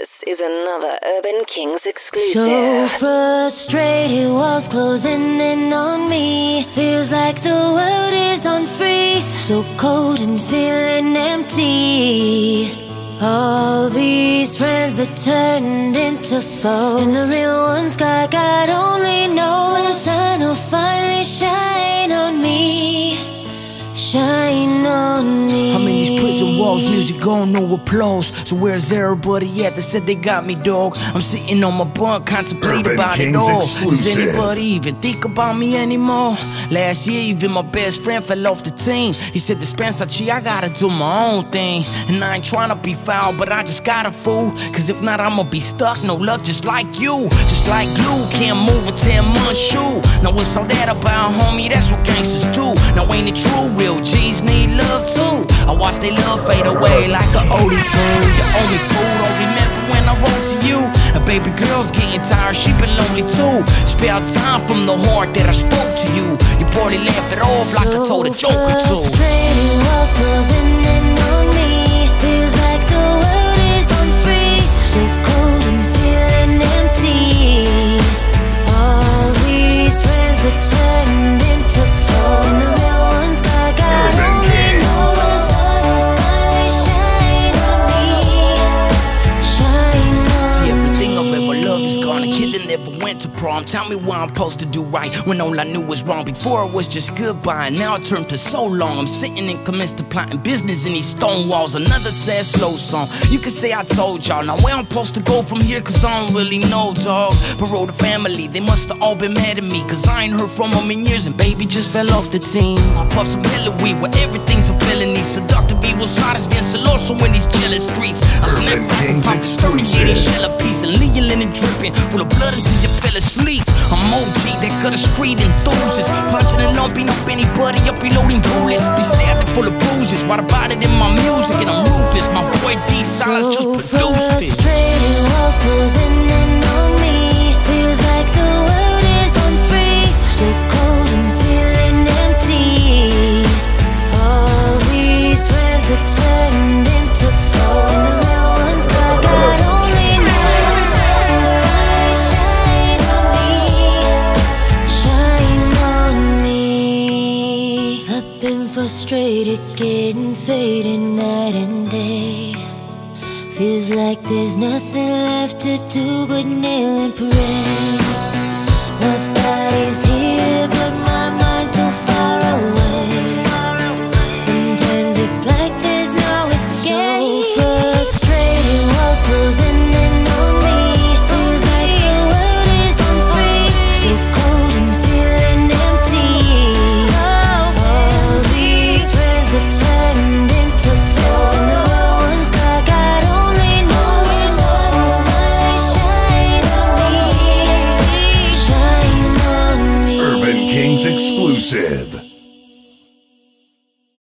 This is another Urban Kings exclusive. So frustrated, walls closing in on me. Feels like the world is on freeze. So cold and feeling empty. All these friends that turned into foes, and the real ones God only knows when the sun will finally shine on me. Shine on me. I'm in these prison walls, music going, no applause. So where's everybody at that said they got me, dog? I'm sitting on my bunk, contemplate Urban about Kings it all. exclusive. Does anybody even think about me anymore? Last year, even my best friend fell off the team. He said, Dispensa, I gotta do my own thing. And I ain't tryna be foul, but I just gotta fool. Cause if not, I'ma be stuck, no luck, just like you. Just like you, can't move a 10-month shoe. Now what's all that about, homie? That's what gangsters do. Now ain't it true, real G's need love too. I watch they love fade away like an oldie tune. You owe me food, don't remember when I wrote to you. A baby girl's getting tired, she been lonely too. Spare time from the heart that I spoke to you. You poorly laughed it off like I told a joker too. Frustrated, walls closing in on me. Feels like the world is on freeze. So cold and feeling empty. All these friends that turned into foes, and the real ones God only knows when the sun will finally shine on me. Shine on me. See, everything I've ever loved is gone. A kid that never went to prom. Tell me what I'm supposed to do right when all I knew was wrong. Before it was just goodbye, and now it turned to so long. I'm sitting and commenced to plotting business in these stone walls. Another sad slow song. You could say I told y'all. Now where I'm supposed to go from here, cause I don't really know, dog. Parole the family, they must have all been mad at me, cause I ain't heard from them in years, and baby just fell off the team. I puff some hella weed where everything's a felony. Seductive evil sides bien celoso in these jealous streets. I snap Urban back and Kings pop the 30 exclusive. and shell a piece and leave your linen dripping full of blood until you fell asleep. I'm OG, that gutter street enthusiast, punching and lumping up anybody up reloading bullets. Be stabbing full of bruises, write about it in my music, and I'm ruthless. My boy D Silence just produced it. Frustrated, walls closing in on me. Feels like the world is on freeze. So cold and feeling empty. All these friends that turned into foes, and the real ones God only knows when the sun will finally shine on me. Shine on me. I've been frustrated, getting faded night and day. Feels like there's nothing left to do but kneel and pray. My body's here, but my mind's so far away. Sometimes it's like there's no escape. So frustrated, walls closing in on me. Feels like the world is on freeze. So cold and feeling empty. All these friends that turned into foes, and the real ones God only knows when the sun will finally shine on me. Shine on me. Urban Kings exclusive.